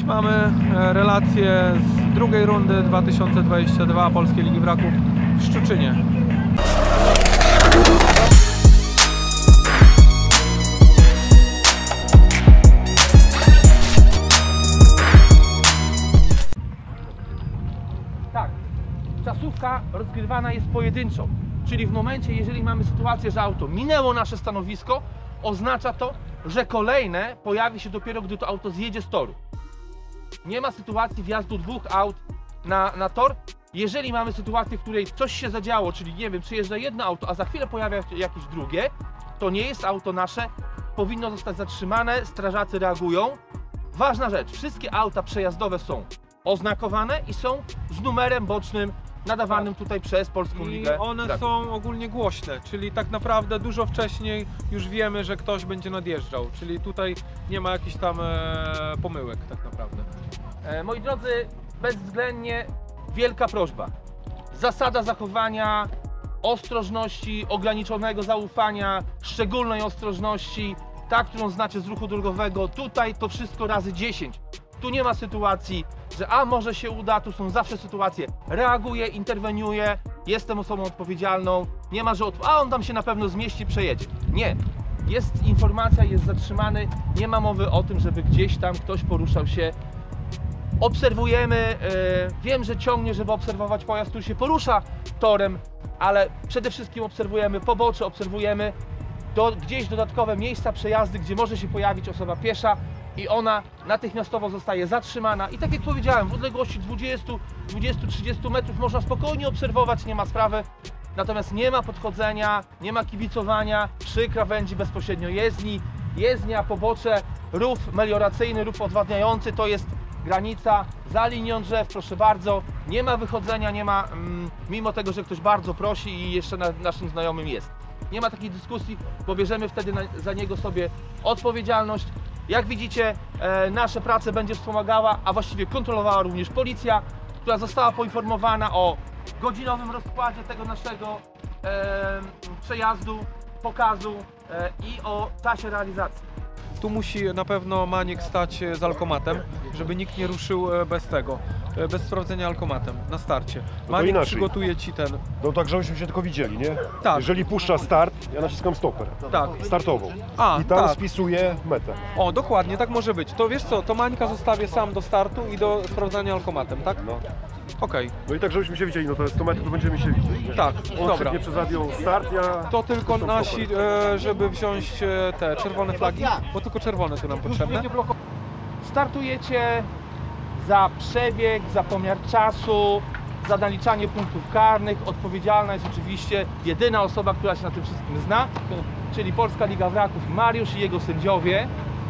Mamy relację z drugiej rundy 2022 Polskiej Ligi Wraków w Szczuczynie. Tak, czasówka rozgrywana jest pojedynczo, czyli w momencie, jeżeli mamy sytuację, że auto minęło nasze stanowisko, oznacza to, że kolejne pojawi się dopiero, gdy to auto zjedzie z toru. Nie ma sytuacji wjazdu dwóch aut na tor. Jeżeli mamy sytuację, w której coś się zadziało, czyli nie wiem, przyjeżdża jedno auto, a za chwilę pojawia się jakieś drugie, to nie jest auto nasze, powinno zostać zatrzymane, strażacy reagują. Ważna rzecz, wszystkie auta przejazdowe są oznakowane i są z numerem bocznym nadawanym tutaj przez Polską Ligę. I one są ogólnie głośne, czyli tak naprawdę dużo wcześniej już wiemy, że ktoś będzie nadjeżdżał, czyli tutaj nie ma jakichś tam pomyłek tak naprawdę. Moi drodzy, bezwzględnie wielka prośba. Zasada zachowania ostrożności, ograniczonego zaufania, szczególnej ostrożności, ta, którą znacie z ruchu drogowego, tutaj to wszystko razy 10. Tu nie ma sytuacji, że może się uda, tu są zawsze sytuacje. Reaguję, interweniuję, jestem osobą odpowiedzialną, nie ma, że on tam się na pewno zmieści, przejedzie. Nie. Jest informacja, jest zatrzymany, nie ma mowy o tym, żeby gdzieś tam ktoś poruszał się. Obserwujemy, wiem, że ciągnie, żeby obserwować pojazd, który się porusza torem, ale przede wszystkim obserwujemy pobocze, obserwujemy gdzieś dodatkowe miejsca, przejazdy, gdzie może się pojawić osoba piesza i ona natychmiastowo zostaje zatrzymana. I tak jak powiedziałem, w odległości 20-30 metrów można spokojnie obserwować, nie ma sprawy. Natomiast nie ma podchodzenia, nie ma kibicowania przy krawędzi bezpośrednio jezdni. Jezdnia, pobocze, rów melioracyjny, rów odwadniający to jest granica za linią drzew, proszę bardzo. Nie ma wychodzenia, nie ma, mimo tego, że ktoś bardzo prosi i jeszcze naszym znajomym jest. Nie ma takiej dyskusji, bo bierzemy wtedy za niego sobie odpowiedzialność. Jak widzicie, nasze prace będzie wspomagała, a właściwie kontrolowała również policja, która została poinformowana o godzinowym rozkładzie tego naszego przejazdu, pokazu i o czasie realizacji. Tu musi na pewno Maniek stać z alkomatem, żeby nikt nie ruszył bez tego, bez sprawdzenia alkomatem na starcie. Maniek przygotuje ci ten. No tak, żebyśmy się tylko widzieli, nie? Tak. Jeżeli puszcza start, ja naciskam stoper. Tak. Startową. I tam tak. spisuję metę. O, dokładnie, tak może być. To wiesz co, to Mańka zostawię sam do startu i do sprawdzania alkomatem, tak? No. Okej. No i tak, żebyśmy się widzieli, no to jest 100 metrów, to będziemy się widzieć. Tak, On dobra. szybnie przez radio start, ja... To tylko nasi, żeby wziąć te czerwone flagi, bo tylko czerwone tu nam potrzebne. Startujecie za przebieg, za pomiar czasu, za naliczanie punktów karnych. Odpowiedzialna jest oczywiście jedyna osoba, która się na tym wszystkim zna, czyli Polska Liga Wraków, Mariusz i jego sędziowie.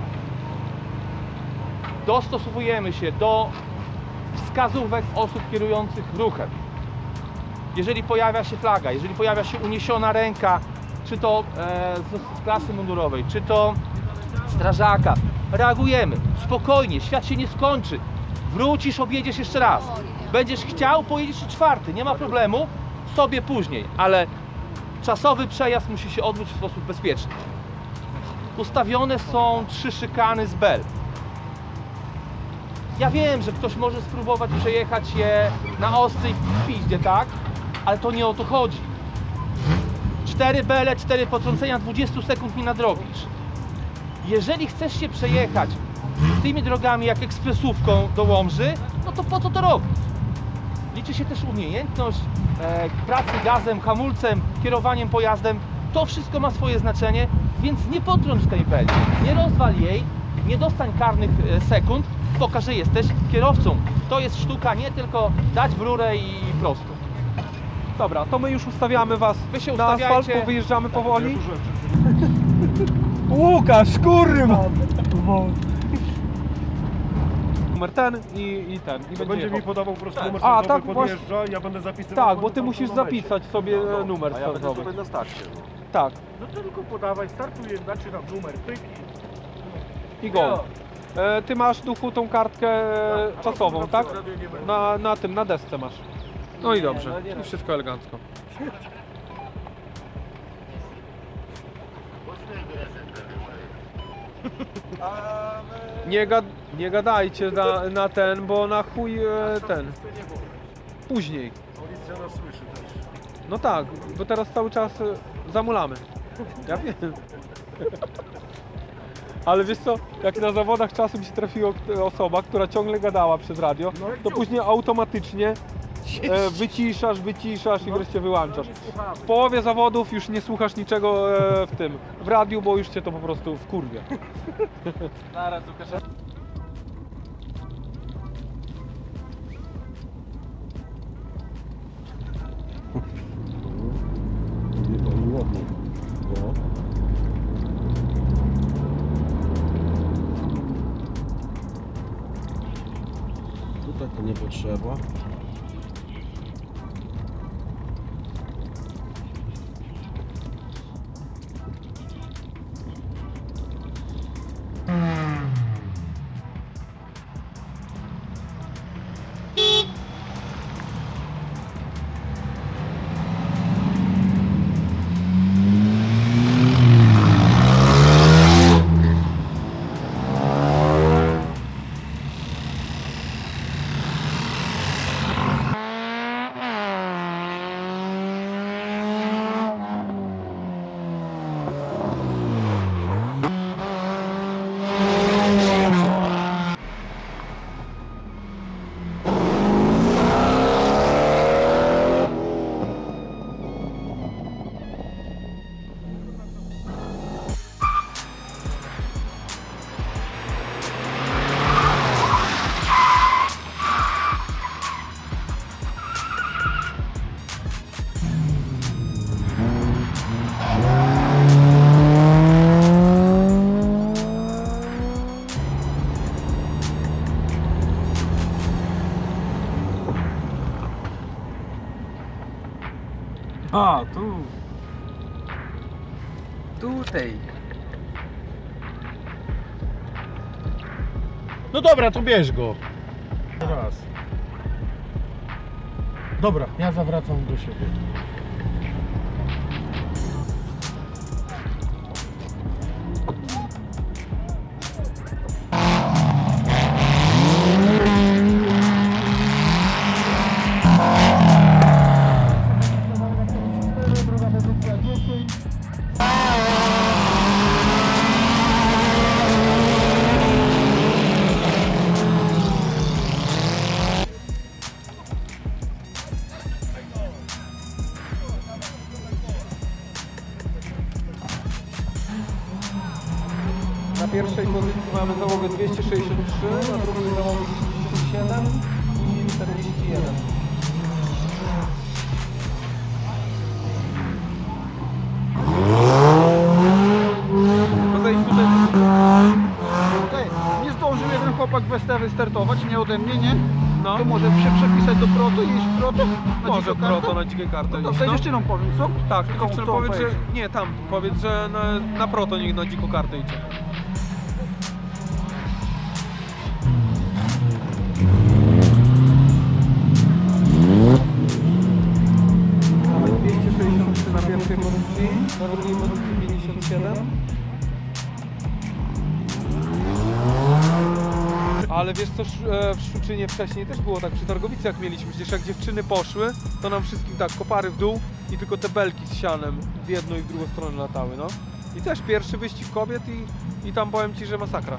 Dostosowujemy się do wskazówek osób kierujących ruchem. Jeżeli pojawia się flaga, jeżeli pojawia się uniesiona ręka, czy to z klasy mundurowej, czy to strażaka, reagujemy spokojnie, świat się nie skończy. Wrócisz, objedziesz jeszcze raz. Będziesz chciał, pojedziesz i czwarty, nie ma problemu, sobie później, ale czasowy przejazd musi się odbyć w sposób bezpieczny. Ustawione są 3 szykany z bel. Ja wiem, że ktoś może spróbować przejechać je na ostrej piździe, tak? Ale to nie o to chodzi. 4 bele, 4 potrącenia, 20 sekund mi nadrobisz. Jeżeli chcesz się przejechać tymi drogami jak ekspresówką do Łomży, no to po co to robić? Liczy się też umiejętność pracy gazem, hamulcem, kierowaniem pojazdem. To wszystko ma swoje znaczenie, więc nie potrąć tej beli, nie rozwal jej, nie dostań karnych sekund, pokaż, że jesteś kierowcą. To jest sztuka, nie tylko dać w rurę i prosto. Dobra, to my już ustawiamy was na asfalt, bo wyjeżdżamy powoli. Łukasz, kurwa! Numer ten i ten. I będzie mi podawał po prostu numer tak, startowy, podjeżdża i ja będę zapisywał. Tak, bo ty musisz zapisać sobie numer startowy. Ja na starcie. Tak. No to tylko podawaj, startuję, zaczynam numer, pyk i go. Ty masz, Duchu, tą kartkę czasową, tak? Na desce masz. No i dobrze, i wszystko elegancko. Nie gadajcie na ten, bo na chuj ten. Później. Policja nas słyszy też. No tak, bo teraz cały czas zamulamy. Ja wiem. Ale wiesz co, jak na zawodach czasem się trafiła osoba, która ciągle gadała przez radio, to później automatycznie wyciszasz i wreszcie wyłączasz. W połowie zawodów już nie słuchasz niczego w radiu, bo już cię to po prostu wkurwia. Zaraz, Łukasz. Tutaj to nie potrzeba. A, tu. Tutaj. No dobra, to bierz go. Raz. Dobra, ja zawracam do siebie. Na pierwszej pozycji mamy załogę 263, na drugiej załogę 207 i 41. Pozejdź tutaj. Nie zdążył jeden chłopak w ST wystartować, nie ode mnie, nie? No. To może się przepisać do proto i iść w proto? Może proto na dzikie kartę No iść, to no. dziewczynom powiem, co? Tak, Tylko dziewczynom to powiedz, że... powiedz. Nie, tam powiedz, że na proto niech na dziką kartę idzie. Mamy 263 na pierwszej pozycji, na drugiej pozycji 57. Ale wiesz co, w Szczuczynie wcześniej też było tak, przy Targowicach mieliśmy, przecież jak dziewczyny poszły, to nam wszystkim tak kopary w dół i tylko te belki z sianem w jedną i w drugą stronę latały, no. I też pierwszy wyścig kobiet i tam powiem Ci, że masakra.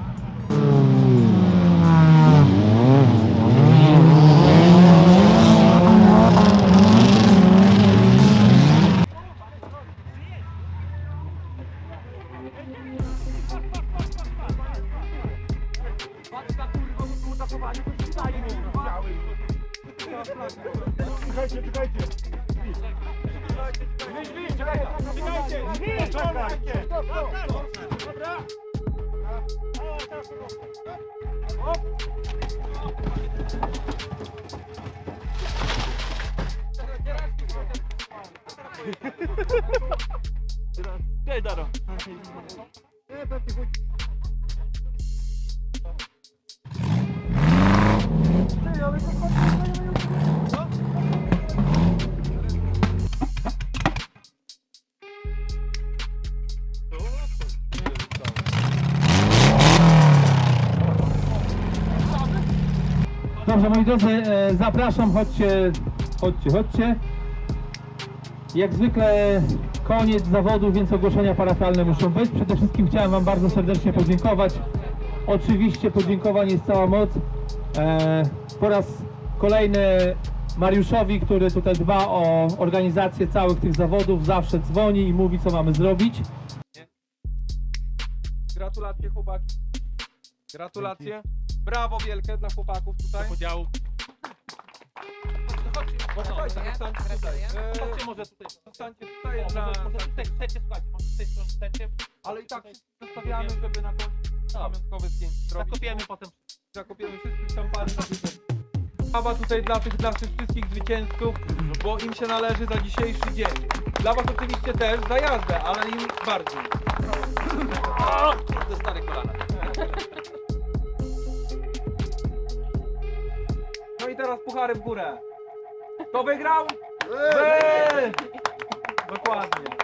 Czekajcie, czekajcie. Czekajcie. Dobra. Cześć, Daro. Dobrze, moi drodzy, zapraszam, chodźcie. Jak zwykle koniec zawodu, więc ogłoszenia parafialne muszą być. Przede wszystkim chciałem Wam bardzo serdecznie podziękować. Oczywiście podziękowań jest cała moc. Po raz kolejny Mariuszowi, który tutaj dba o organizację całych tych zawodów, zawsze dzwoni i mówi, co mamy zrobić. Gratulacje chłopaki. Gratulacje. Brawo wielkie dla chłopaków tutaj. Podziału. Zostańcie tutaj. Chodźcie może tutaj. Zostańcie tutaj Może tutaj chcecie, słuchajcie, może z tej strony chcecie. ale i tak zostawiamy, żeby na koniec pamiątkowe zdjęcie zrobić. Zakopiemy potem. Zakopiemy wszystkich szampany. Brawa tutaj dla tych naszych wszystkich zwycięzców, bo im się należy za dzisiejszy dzień. Dla was oczywiście też za jazdę, ale im bardziej. Ze starych kolana. No i teraz puchary w górę. Kto wygrał? Wy! Dokładnie.